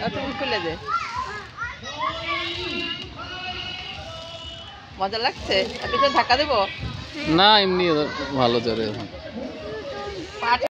তুমি খুলে দে। মজা লাগছে? পিছনে ধাক্কা দেবো? না, এমনি ভালো চলে।